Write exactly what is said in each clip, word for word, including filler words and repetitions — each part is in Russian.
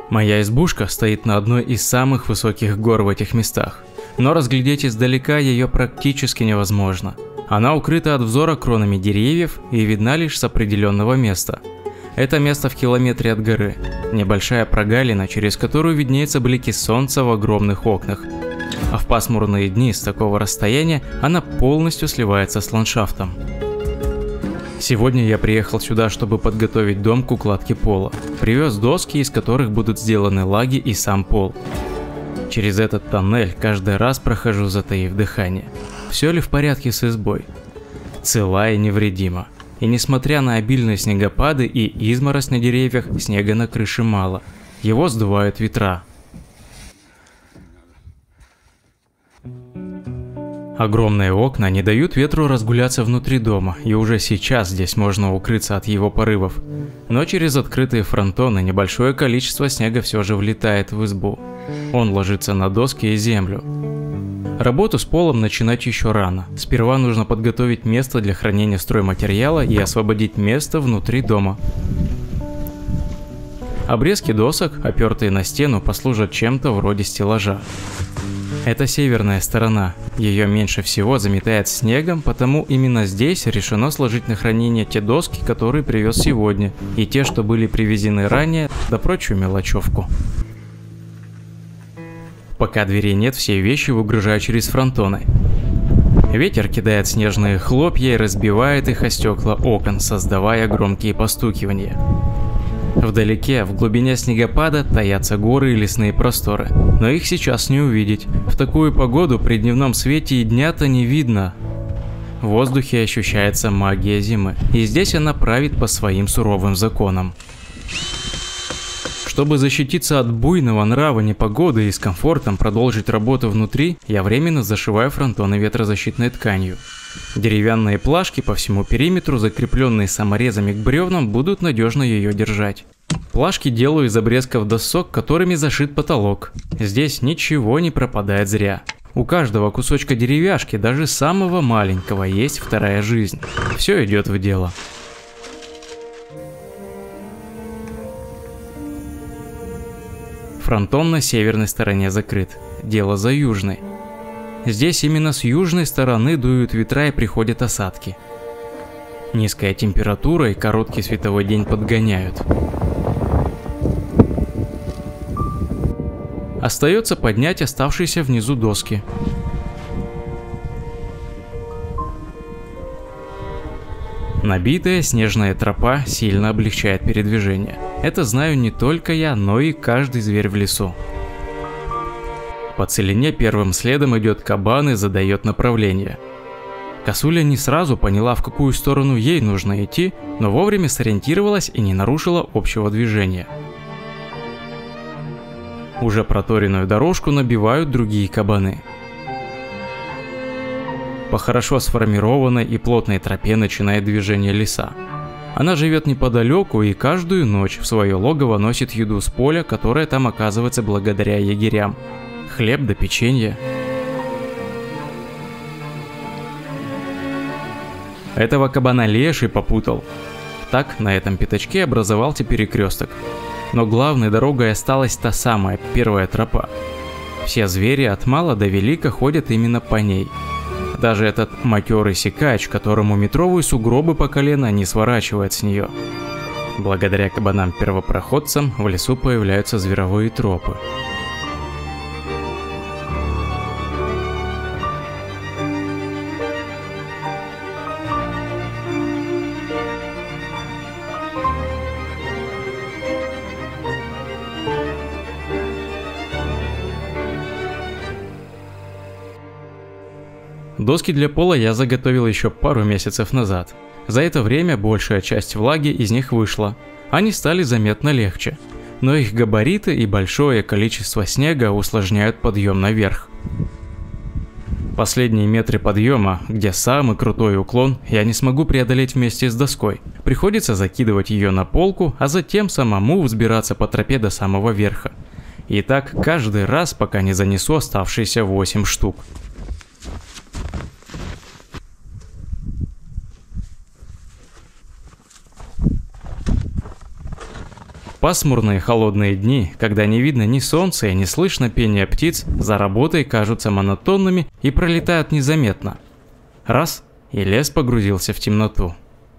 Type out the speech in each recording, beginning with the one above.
Моя избушка стоит на одной из самых высоких гор в этих местах, но разглядеть издалека ее практически невозможно. Она укрыта от взора кронами деревьев и видна лишь с определенного места. Это место в километре от горы, небольшая прогалина, через которую виднеются блики солнца в огромных окнах. А в пасмурные дни с такого расстояния она полностью сливается с ландшафтом. Сегодня я приехал сюда, чтобы подготовить дом к укладке пола. Привез доски, из которых будут сделаны лаги и сам пол. Через этот тоннель каждый раз прохожу, затаив дыхание. Все ли в порядке с избой? Цела и невредима. И несмотря на обильные снегопады и изморозь на деревьях, снега на крыше мало. Его сдувают ветра. Огромные окна не дают ветру разгуляться внутри дома, и уже сейчас здесь можно укрыться от его порывов. Но через открытые фронтоны небольшое количество снега все же влетает в избу. Он ложится на доски и землю. Работу с полом начинать еще рано. Сперва нужно подготовить место для хранения стройматериала и освободить место внутри дома. Обрезки досок, опертые на стену, послужат чем-то вроде стеллажа. Это северная сторона, ее меньше всего заметает снегом, потому именно здесь решено сложить на хранение те доски, которые привез сегодня, и те, что были привезены ранее, да прочую мелочевку. Пока дверей нет, все вещи выгружаю через фронтоны. Ветер кидает снежные хлопья и разбивает их о стекла окон, создавая громкие постукивания. Вдалеке, в глубине снегопада, таятся горы и лесные просторы, но их сейчас не увидеть. В такую погоду при дневном свете и дня-то не видно. В воздухе ощущается магия зимы, и здесь она правит по своим суровым законам. Чтобы защититься от буйного нрава непогоды и с комфортом продолжить работу внутри, я временно зашиваю фронтоны ветрозащитной тканью. Деревянные плашки по всему периметру, закрепленные саморезами к бревнам, будут надежно ее держать. Плашки делаю из обрезков досок, которыми зашит потолок. Здесь ничего не пропадает зря. У каждого кусочка деревяшки, даже самого маленького, есть вторая жизнь. Все идет в дело. Фронтон на северной стороне закрыт. Дело за южной. Здесь именно с южной стороны дуют ветра и приходят осадки. Низкая температура и короткий световой день подгоняют. Остается поднять оставшиеся внизу доски. Набитая снежная тропа сильно облегчает передвижение. Это знаю не только я, но и каждый зверь в лесу. По целине первым следом идет кабан и задает направление. Косуля не сразу поняла, в какую сторону ей нужно идти, но вовремя сориентировалась и не нарушила общего движения. Уже проторенную дорожку набивают другие кабаны. По хорошо сформированной и плотной тропе начинает движение лиса. Она живет неподалеку и каждую ночь в свое логово носит еду с поля, которая там оказывается благодаря егерям. Хлеб да печенье. Этого кабана леший попутал. Так на этом пятачке образовался перекресток. Но главной дорогой осталась та самая первая тропа. Все звери от мала до велика ходят именно по ней. Даже этот матерый сикач, которому метровые сугробы по колено, не сворачивает с нее. Благодаря кабанам-первопроходцам в лесу появляются зверовые тропы. Доски для пола я заготовил еще пару месяцев назад. За это время большая часть влаги из них вышла. Они стали заметно легче. Но их габариты и большое количество снега усложняют подъем наверх. Последние метры подъема, где самый крутой уклон, я не смогу преодолеть вместе с доской. Приходится закидывать ее на полку, а затем самому взбираться по тропе до самого верха. И так каждый раз, пока не занесу оставшиеся восемь штук. пасмурные холодные дни, когда не видно ни солнца и не слышно пения птиц, за работой кажутся монотонными и пролетают незаметно. Раз – и лес погрузился в темноту.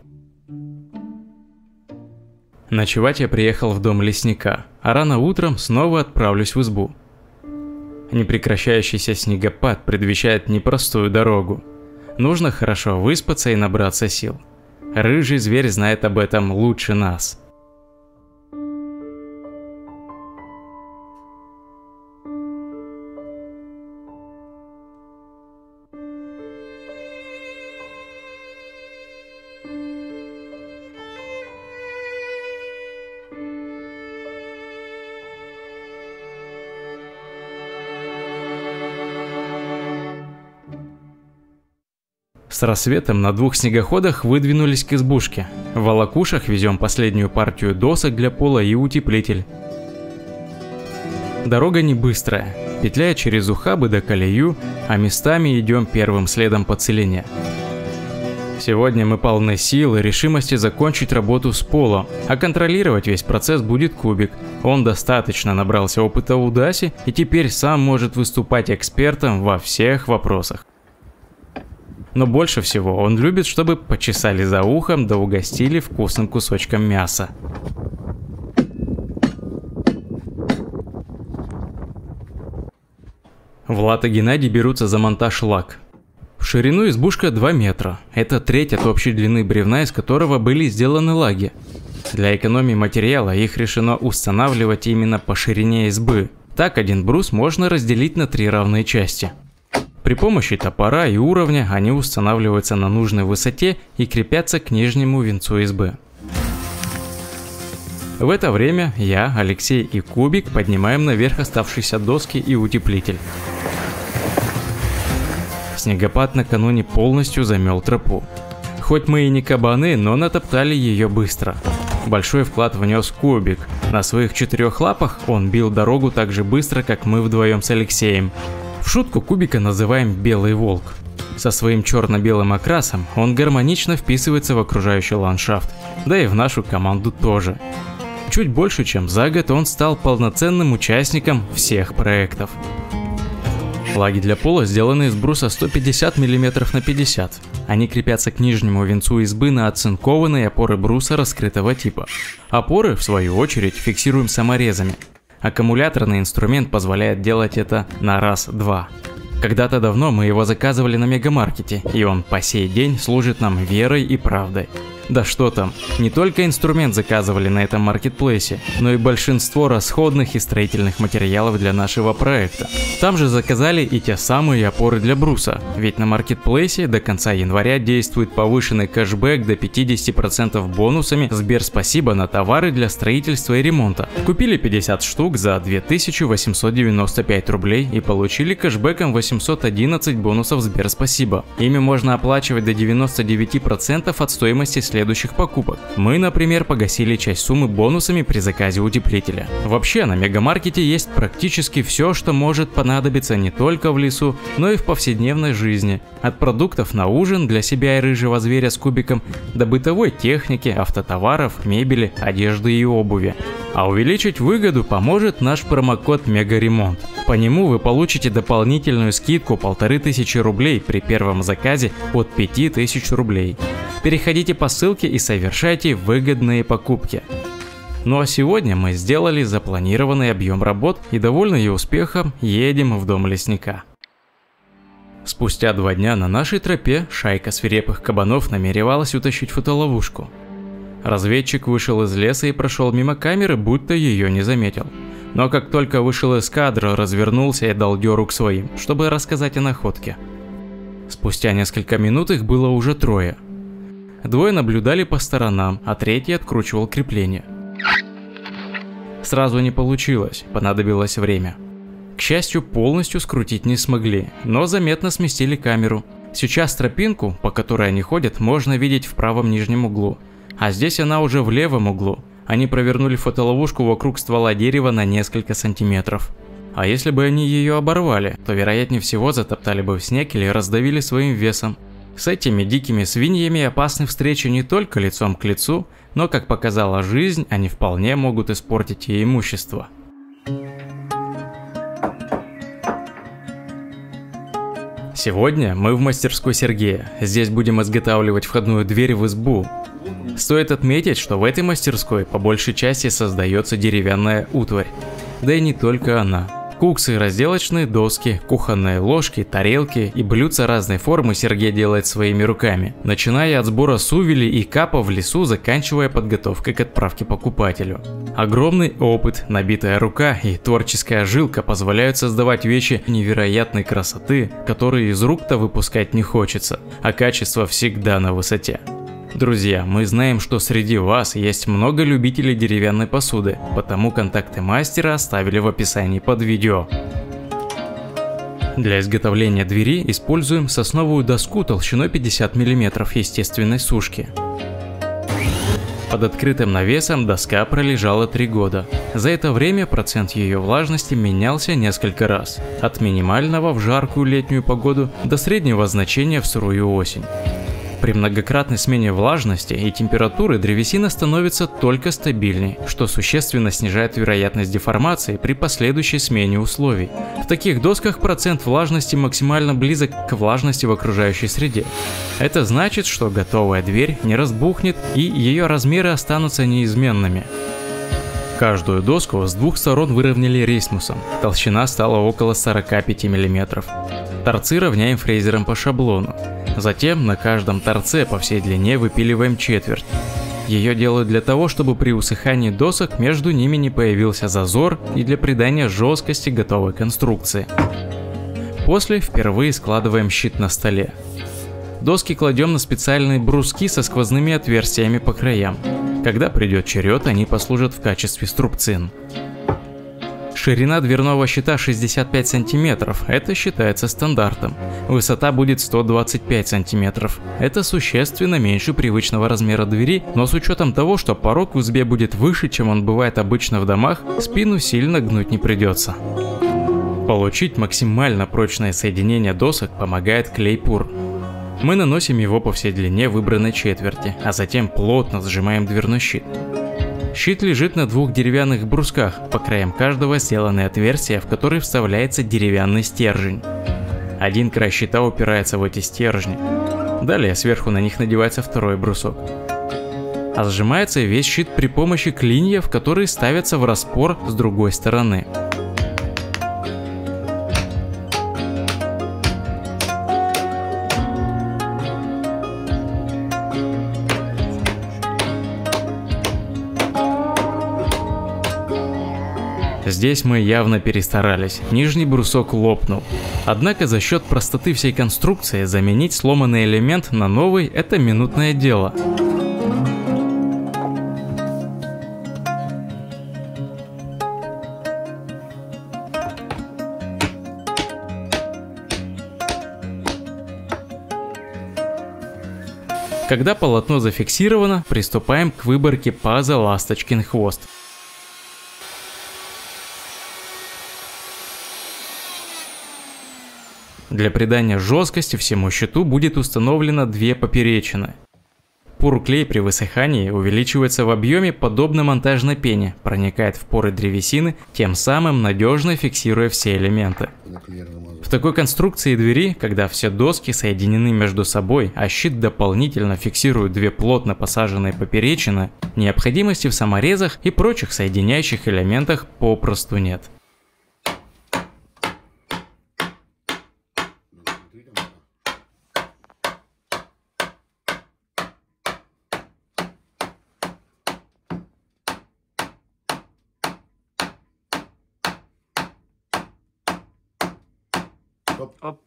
Ночевать я приехал в дом лесника, а рано утром снова отправлюсь в избу. Непрекращающийся снегопад предвещает непростую дорогу. Нужно хорошо выспаться и набраться сил. Рыжий зверь знает об этом лучше нас. С рассветом на двух снегоходах выдвинулись к избушке. В волокушах везем последнюю партию досок для пола и утеплитель. Дорога не быстрая, петляя через ухабы до колею, а местами идем первым следом по целине. Сегодня мы полны сил и решимости закончить работу с полом, а контролировать весь процесс будет Кубик. Он достаточно набрался опыта у Даси и теперь сам может выступать экспертом во всех вопросах. Но больше всего он любит, чтобы почесали за ухом да угостили вкусным кусочком мяса. Влад и Геннадий берутся за монтаж лак. В ширину избушка два метра. Это треть от общей длины бревна, из которого были сделаны лаги. Для экономии материала их решено устанавливать именно по ширине избы. Так один брус можно разделить на три равные части. При помощи топора и уровня они устанавливаются на нужной высоте и крепятся к нижнему венцу избы. В это время я, Алексей и Кубик поднимаем наверх оставшиеся доски и утеплитель. Снегопад накануне полностью замел тропу. Хоть мы и не кабаны, но натоптали ее быстро. Большой вклад внес Кубик. На своих четырех лапах он бил дорогу так же быстро, как мы вдвоем с Алексеем. В шутку Кубика называем «белый волк». Со своим черно-белым окрасом он гармонично вписывается в окружающий ландшафт, да и в нашу команду тоже. Чуть больше, чем за год, он стал полноценным участником всех проектов. Лаги для пола сделаны из бруса сто пятьдесят миллиметров на пятьдесят. Они крепятся к нижнему венцу избы на оцинкованные опоры бруса раскрытого типа. Опоры, в свою очередь, фиксируем саморезами. Аккумуляторный инструмент позволяет делать это на раз-два. Когда-то давно мы его заказывали на Мегамаркете, и он по сей день служит нам верой и правдой. Да что там, не только инструмент заказывали на этом маркетплейсе, но и большинство расходных и строительных материалов для нашего проекта. Там же заказали и те самые опоры для бруса, ведь на маркетплейсе до конца января действует повышенный кэшбэк до пятидесяти процентов бонусами Сберспасибо на товары для строительства и ремонта. Купили пятьдесят штук за две тысячи восемьсот девяносто пять рублей и получили кэшбэком восемьсот одиннадцать бонусов Сберспасибо. Ими можно оплачивать до девяноста девяти процентов от стоимости следующих следующих покупок. Мы, например, погасили часть суммы бонусами при заказе утеплителя. Вообще, на Мегамаркете есть практически все, что может понадобиться не только в лесу, но и в повседневной жизни. От продуктов на ужин для себя и рыжего зверя с Кубиком, до бытовой техники, автотоваров, мебели, одежды и обуви. А увеличить выгоду поможет наш промокод Мегаремонт. По нему вы получите дополнительную скидку полторы тысячи рублей при первом заказе от пяти тысяч рублей. Переходите по ссылке и совершайте выгодные покупки. Ну а сегодня мы сделали запланированный объем работ и, довольные успехом, едем в дом лесника. Спустя два дня на нашей тропе шайка свирепых кабанов намеревалась утащить фотоловушку. Разведчик вышел из леса и прошел мимо камеры, будто ее не заметил. Но как только вышел из кадра, развернулся и дал дёру к своим, чтобы рассказать о находке. Спустя несколько минут их было уже трое. Двое наблюдали по сторонам, а третий откручивал крепление. Сразу не получилось, понадобилось время. К счастью, полностью скрутить не смогли, но заметно сместили камеру. Сейчас тропинку, по которой они ходят, можно видеть в правом нижнем углу, а здесь она уже в левом углу. Они провернули фотоловушку вокруг ствола дерева на несколько сантиметров. А если бы они ее оборвали, то вероятнее всего затоптали бы в снег или раздавили своим весом. С этими дикими свиньями опасны встречи не только лицом к лицу, но, как показала жизнь, они вполне могут испортить и имущество. Сегодня мы в мастерской Сергея. Здесь будем изготавливать входную дверь в избу. Стоит отметить, что в этой мастерской по большей части создается деревянная утварь. Да и не только она. Куксы, разделочные доски, кухонные ложки, тарелки и блюдца разной формы Сергей делает своими руками, начиная от сбора сувелей и капа в лесу, заканчивая подготовкой к отправке покупателю. Огромный опыт, набитая рука и творческая жилка позволяют создавать вещи невероятной красоты, которые из рук-то выпускать не хочется, а качество всегда на высоте. Друзья, мы знаем, что среди вас есть много любителей деревянной посуды, потому контакты мастера оставили в описании под видео. Для изготовления двери используем сосновую доску толщиной пятьдесят миллиметров естественной сушки. Под открытым навесом доска пролежала три года. За это время процент ее влажности менялся несколько раз, от минимального в жаркую летнюю погоду до среднего значения в сырую осень. При многократной смене влажности и температуры древесина становится только стабильней, что существенно снижает вероятность деформации при последующей смене условий. В таких досках процент влажности максимально близок к влажности в окружающей среде. Это значит, что готовая дверь не разбухнет и ее размеры останутся неизменными. Каждую доску с двух сторон выровняли рейсмусом, толщина стала около сорока пяти миллиметров. Торцы равняем фрезером по шаблону. Затем на каждом торце по всей длине выпиливаем четверть. Ее делают для того, чтобы при усыхании досок между ними не появился зазор и для придания жесткости готовой конструкции. После впервые складываем щит на столе. Доски кладем на специальные бруски со сквозными отверстиями по краям. Когда придет черед, они послужат в качестве струбцин. Ширина дверного щита шестьдесят пять сантиметров, это считается стандартом. Высота будет сто двадцать пять сантиметров. Это существенно меньше привычного размера двери, но с учетом того, что порог в избе будет выше, чем он бывает обычно в домах, спину сильно гнуть не придется. Получить максимально прочное соединение досок помогает клей-пур. Мы наносим его по всей длине выбранной четверти, а затем плотно сжимаем дверной щит. Щит лежит на двух деревянных брусках, по краям каждого сделаны отверстия, в которые вставляется деревянный стержень. Один край щита упирается в эти стержни. Далее сверху на них надевается второй брусок. А сжимается весь щит при помощи клиньев, которые ставятся в распор с другой стороны. Здесь мы явно перестарались, нижний брусок лопнул. Однако за счет простоты всей конструкции заменить сломанный элемент на новый – это минутное дело. Когда полотно зафиксировано, приступаем к выборке паза «Ласточкин хвост». Для придания жесткости всему щиту будет установлено две поперечины. Пур-клей при высыхании увеличивается в объеме подобно монтажной пене, проникает в поры древесины, тем самым надежно фиксируя все элементы. В такой конструкции двери, когда все доски соединены между собой, а щит дополнительно фиксирует две плотно посаженные поперечины, необходимости в саморезах и прочих соединяющих элементах попросту нет. Оп.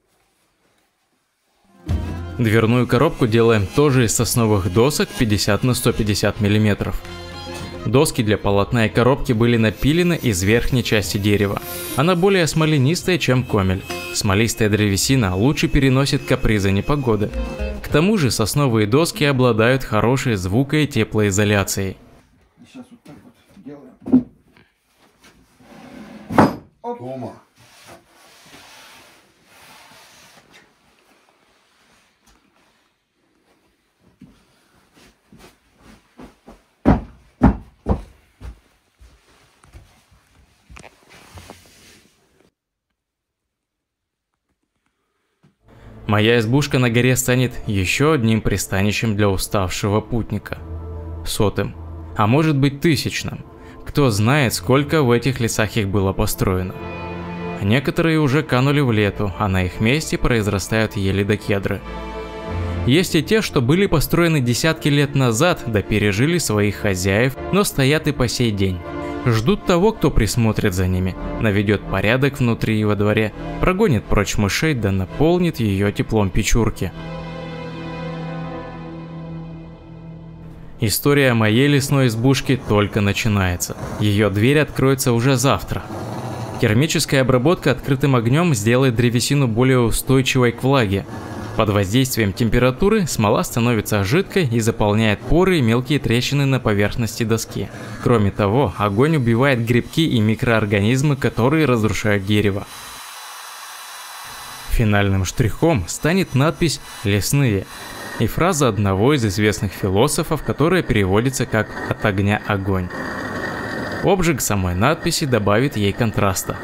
Дверную коробку делаем тоже из сосновых досок пятьдесят на сто пятьдесят миллиметров. Доски для полотна и коробки были напилены из верхней части дерева. Она более смоленистая, чем комель. Смолистая древесина лучше переносит капризы непогоды. К тому же сосновые доски обладают хорошей звуко- и теплоизоляцией. Сейчас вот так вот делаем. Оп. Тома. Моя избушка на горе станет еще одним пристанищем для уставшего путника. Сотым, а может быть тысячным. Кто знает, сколько в этих лесах их было построено. Некоторые уже канули в лету, а на их месте произрастают ели да кедры. Есть и те, что были построены десятки лет назад, да пережили своих хозяев, но стоят и по сей день. Ждут того, кто присмотрит за ними, наведет порядок внутри и во дворе, прогонит прочь мышей, да наполнит ее теплом печурки. История моей лесной избушки только начинается. Ее дверь откроется уже завтра. Термическая обработка открытым огнем сделает древесину более устойчивой к влаге. Под воздействием температуры смола становится жидкой и заполняет поры и мелкие трещины на поверхности доски. Кроме того, огонь убивает грибки и микроорганизмы, которые разрушают дерево. Финальным штрихом станет надпись «Лесные» и фраза одного из известных философов, которая переводится как «от огня огонь». Обжиг самой надписи добавит ей контраста.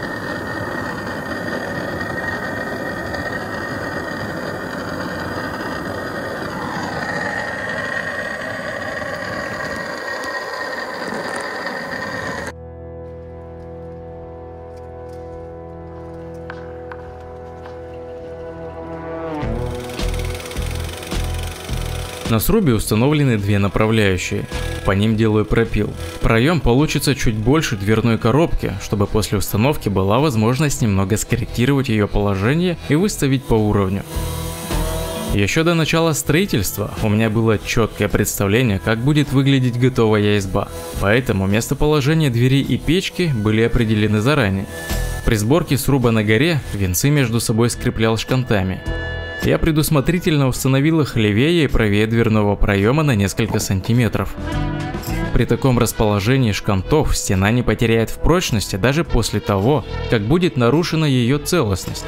На срубе установлены две направляющие, по ним делаю пропил. Проем получится чуть больше дверной коробки, чтобы после установки была возможность немного скорректировать ее положение и выставить по уровню. Еще до начала строительства у меня было четкое представление, как будет выглядеть готовая изба, поэтому местоположение двери и печки были определены заранее. При сборке сруба на горе венцы между собой скреплял шкантами. Я предусмотрительно установил их левее и правее дверного проема на несколько сантиметров. При таком расположении шкантов стена не потеряет в прочности даже после того, как будет нарушена ее целостность.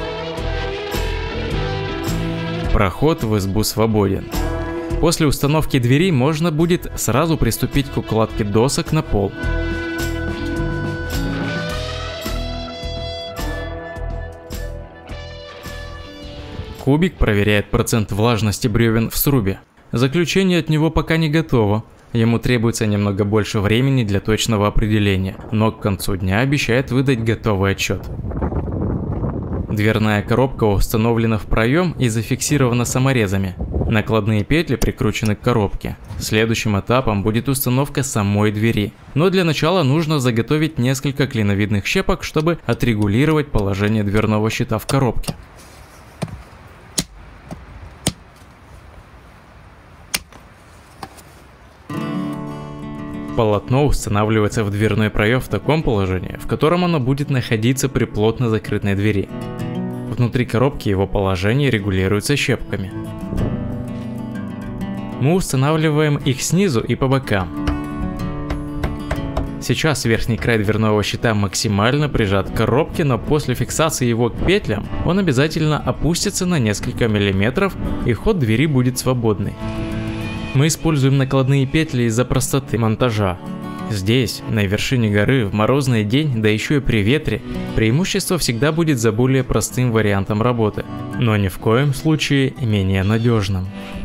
Проход в избу свободен. После установки двери можно будет сразу приступить к укладке досок на пол. Кубик проверяет процент влажности бревен в срубе. Заключение от него пока не готово. Ему требуется немного больше времени для точного определения, но к концу дня обещает выдать готовый отчет. Дверная коробка установлена в проем и зафиксирована саморезами. Накладные петли прикручены к коробке. Следующим этапом будет установка самой двери. Но для начала нужно заготовить несколько клиновидных щепок, чтобы отрегулировать положение дверного щита в коробке. Полотно устанавливается в дверной проем в таком положении, в котором оно будет находиться при плотно закрытой двери. Внутри коробки его положение регулируется щепками. Мы устанавливаем их снизу и по бокам. Сейчас верхний край дверного щита максимально прижат к коробке, но после фиксации его к петлям он обязательно опустится на несколько миллиметров и ход двери будет свободный. Мы используем накладные петли из-за простоты монтажа. Здесь, на вершине горы, в морозный день, да еще и при ветре, преимущество всегда будет за более простым вариантом работы, но ни в коем случае менее надежным.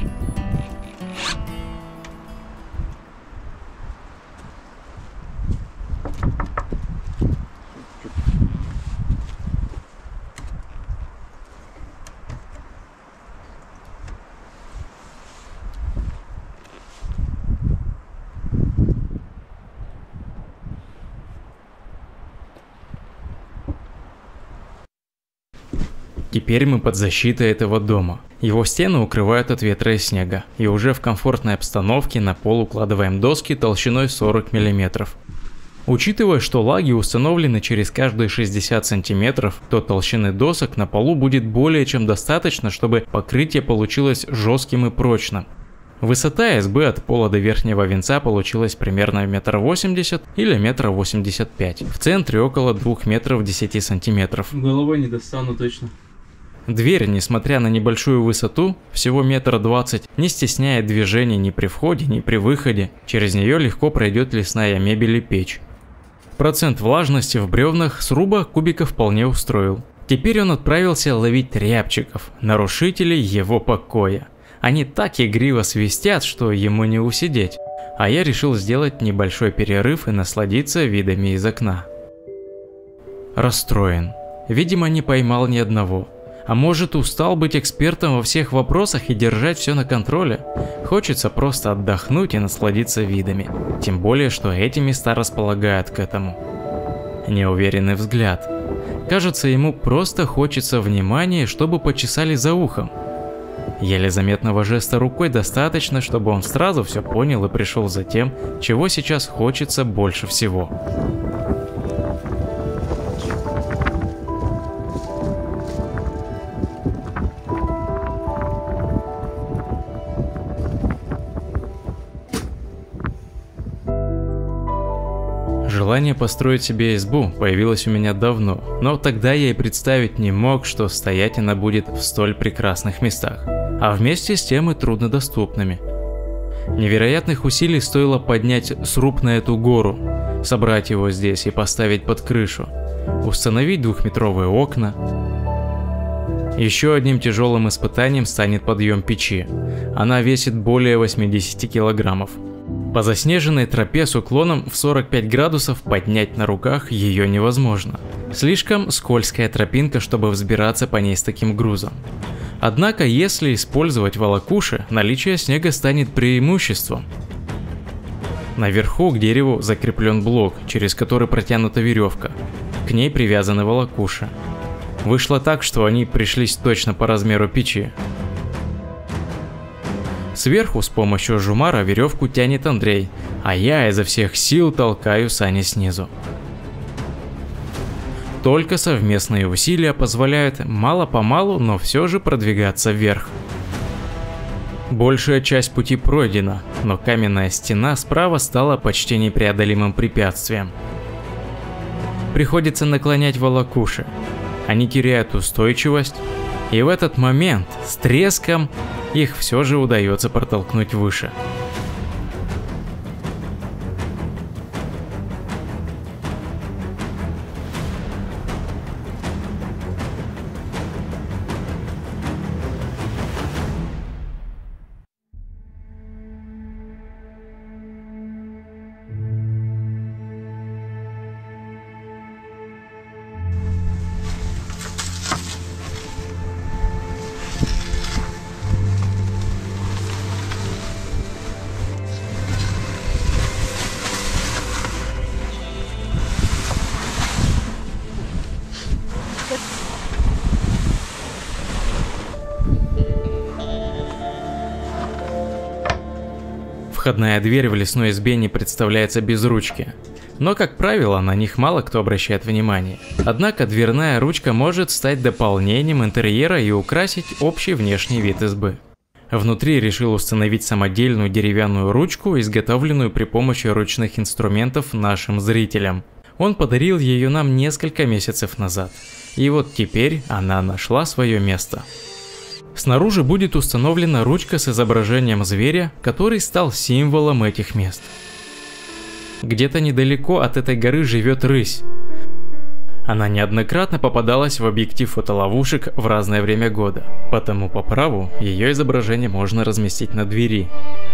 Теперь мы под защитой этого дома. Его стены укрывают от ветра и снега, и уже в комфортной обстановке на пол укладываем доски толщиной сорок миллиметров. Учитывая, что лаги установлены через каждые шестьдесят сантиметров, то толщины досок на полу будет более чем достаточно, чтобы покрытие получилось жестким и прочным. Высота избы от пола до верхнего венца получилась примерно метр восемьдесят или метр восемьдесят пять. В центре около двух метров десяти сантиметров. Головой не достану точно. Дверь, несмотря на небольшую высоту, всего метр двадцать, не стесняет движений ни при входе, ни при выходе. Через нее легко пройдет лесная мебель и печь. Процент влажности в бревнах сруба кубика вполне устроил. Теперь он отправился ловить рябчиков, нарушителей его покоя. Они так игриво свистят, что ему не усидеть, а я решил сделать небольшой перерыв и насладиться видами из окна. Расстроен. Видимо, не поймал ни одного. А может, устал быть экспертом во всех вопросах и держать все на контроле? Хочется просто отдохнуть и насладиться видами. Тем более, что эти места располагают к этому. Неуверенный взгляд. Кажется, ему просто хочется внимания, чтобы почесали за ухом. Еле заметного жеста рукой достаточно, чтобы он сразу все понял и пришел за тем, чего сейчас хочется больше всего. Желание построить себе избу появилось у меня давно, но тогда я и представить не мог, что стоять она будет в столь прекрасных местах, а вместе с тем и труднодоступными. Невероятных усилий стоило поднять сруб на эту гору, собрать его здесь и поставить под крышу, установить двухметровые окна. Еще одним тяжелым испытанием станет подъем печи. Она весит более восьмидесяти килограммов. По заснеженной тропе с уклоном в сорок пять градусов поднять на руках ее невозможно. Слишком скользкая тропинка, чтобы взбираться по ней с таким грузом. Однако, если использовать волокуши, наличие снега станет преимуществом. Наверху к дереву закреплен блок, через который протянута веревка. К ней привязаны волокуши. Вышло так, что они пришлись точно по размеру печи. Сверху с помощью жумара веревку тянет Андрей, а я изо всех сил толкаю сани снизу. Только совместные усилия позволяют мало-помалу, но все же продвигаться вверх. Большая часть пути пройдена, но каменная стена справа стала почти непреодолимым препятствием. Приходится наклонять волокуши. Они теряют устойчивость, и в этот момент с треском их все же удается протолкнуть выше. Входная дверь в лесной избе не представляется без ручки, но, как правило, на них мало кто обращает внимание. Однако дверная ручка может стать дополнением интерьера и украсить общий внешний вид избы. Внутри решил установить самодельную деревянную ручку, изготовленную при помощи ручных инструментов нашим зрителям. Он подарил ее нам несколько месяцев назад, и вот теперь она нашла свое место. Снаружи будет установлена ручка с изображением зверя, который стал символом этих мест. Где-то недалеко от этой горы живет рысь. Она неоднократно попадалась в объектив фотоловушек в разное время года, потому по праву ее изображение можно разместить на двери.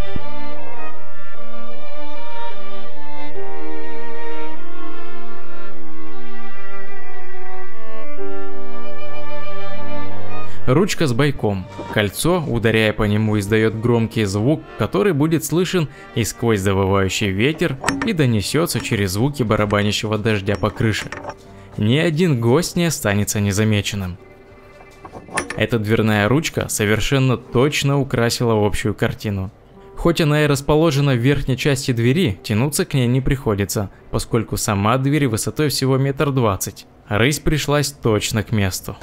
Ручка с бойком. Кольцо, ударяя по нему, издает громкий звук, который будет слышен и сквозь завывающий ветер, и донесется через звуки барабанящего дождя по крыше. Ни один гость не останется незамеченным. Эта дверная ручка совершенно точно украсила общую картину. Хоть она и расположена в верхней части двери, тянуться к ней не приходится, поскольку сама дверь высотой всего метр двадцать. Рысь пришлась точно к месту.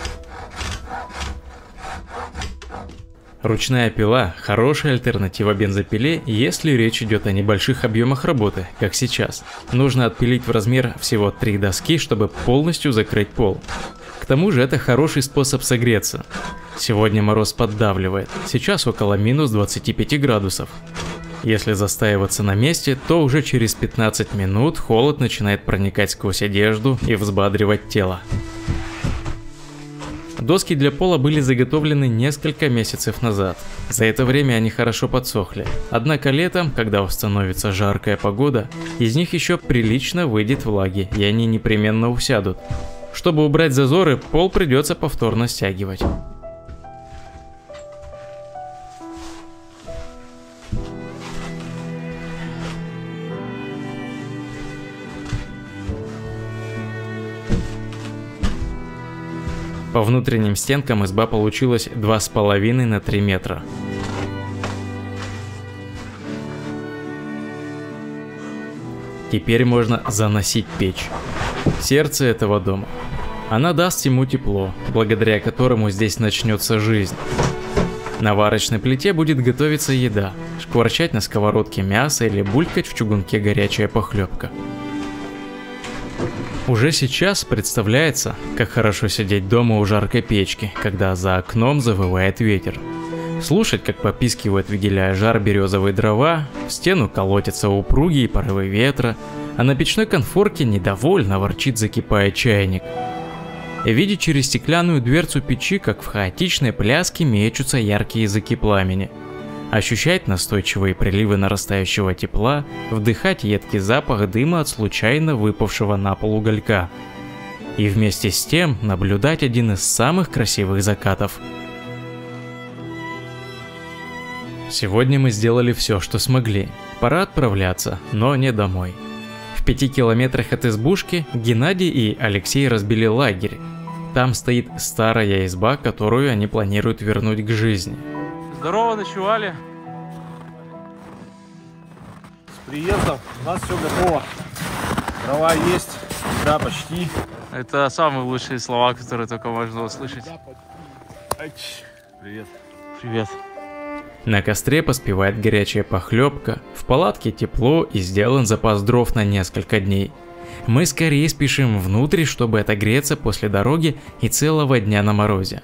Ручная пила – хорошая альтернатива бензопиле, если речь идет о небольших объемах работы, как сейчас. Нужно отпилить в размер всего три доски, чтобы полностью закрыть пол. К тому же это хороший способ согреться. Сегодня мороз поддавливает, сейчас около минус двадцати пяти градусов. Если застаиваться на месте, то уже через пятнадцать минут холод начинает проникать сквозь одежду и взбадривать тело. Доски для пола были заготовлены несколько месяцев назад. За это время они хорошо подсохли. Однако летом, когда установится жаркая погода, из них еще прилично выйдет влаги, и они непременно усядут. Чтобы убрать зазоры, пол придется повторно стягивать. По внутренним стенкам изба получилась два с половиной на три метра. Теперь можно заносить печь. Сердце этого дома. Она даст ему тепло, благодаря которому здесь начнется жизнь. На варочной плите будет готовиться еда, шкварчать на сковородке мясо или булькать в чугунке горячая похлебка. Уже сейчас представляется, как хорошо сидеть дома у жаркой печки, когда за окном завывает ветер. Слушать, как попискивают, выделяя жар березовые дрова, в стену колотятся упругие порывы ветра, а на печной конфорке недовольно ворчит, закипая чайник. Видеть через стеклянную дверцу печи, как в хаотичной пляске мечутся яркие языки пламени. Ощущать настойчивые приливы нарастающего тепла, вдыхать едкий запах дыма от случайно выпавшего на пол уголька. И вместе с тем наблюдать один из самых красивых закатов. Сегодня мы сделали все, что смогли. Пора отправляться, но не домой. В пяти километрах от избушки Геннадий и Алексей разбили лагерь. Там стоит старая изба, которую они планируют вернуть к жизни. Здорово, ночевали. С приездом, у нас все готово. Дрова есть, да, почти. Это самые лучшие слова, которые только можно услышать. Привет. Привет. На костре поспевает горячая похлебка, в палатке тепло и сделан запас дров на несколько дней. Мы скорее спешим внутрь, чтобы отогреться после дороги и целого дня на морозе.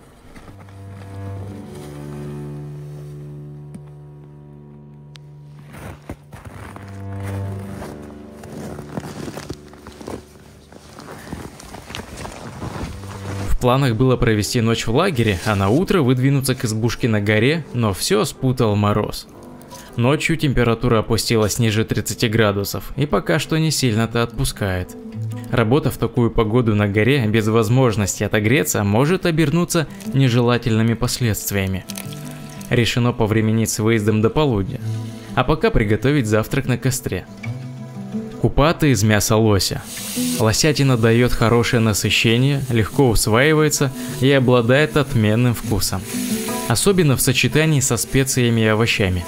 В планах было провести ночь в лагере, а на утро выдвинуться к избушке на горе, но все спутал мороз. Ночью температура опустилась ниже тридцати градусов, и пока что не сильно-то отпускает. Работа в такую погоду на горе без возможности отогреться может обернуться нежелательными последствиями. Решено повременить с выездом до полудня, а пока приготовить завтрак на костре. Купаты из мяса лося. Лосятина дает хорошее насыщение, легко усваивается и обладает отменным вкусом. Особенно в сочетании со специями и овощами.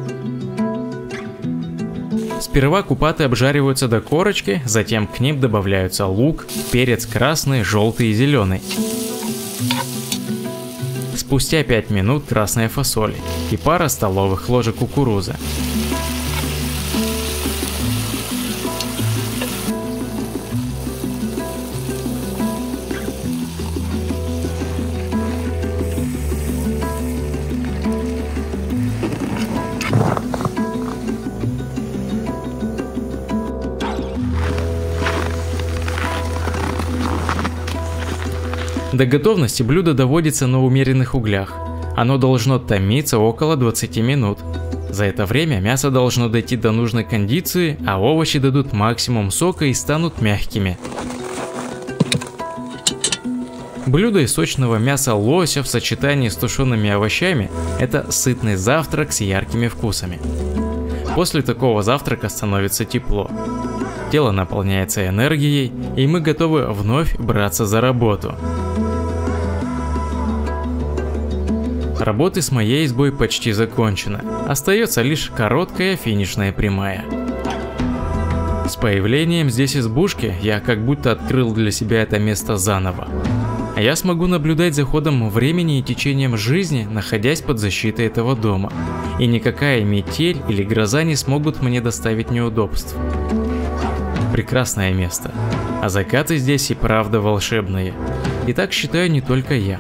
Сперва купаты обжариваются до корочки, затем к ним добавляются лук, перец красный, желтый и зеленый. Спустя пять минут красная фасоль и пара столовых ложек кукурузы. До готовности блюдо доводится на умеренных углях. Оно должно томиться около двадцати минут. За это время мясо должно дойти до нужной кондиции, а овощи дадут максимум сока и станут мягкими. Блюдо из сочного мяса лося в сочетании с тушеными овощами – это сытный завтрак с яркими вкусами. После такого завтрака становится тепло. Тело наполняется энергией, и мы готовы вновь браться за работу. Работы с моей избой почти закончены. Остается лишь короткая финишная прямая. С появлением здесь избушки я как будто открыл для себя это место заново. Я смогу наблюдать за ходом времени и течением жизни, находясь под защитой этого дома. И никакая метель или гроза не смогут мне доставить неудобств. Прекрасное место. А закаты здесь и правда волшебные. И так считаю не только я.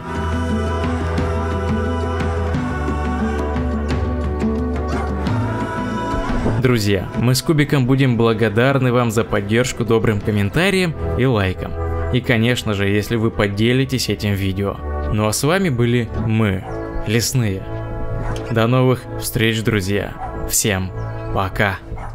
Друзья, мы с Кубиком будем благодарны вам за поддержку добрым комментарием и лайком. И конечно же, если вы поделитесь этим видео. Ну а с вами были мы, лесные. До новых встреч, друзья. Всем пока.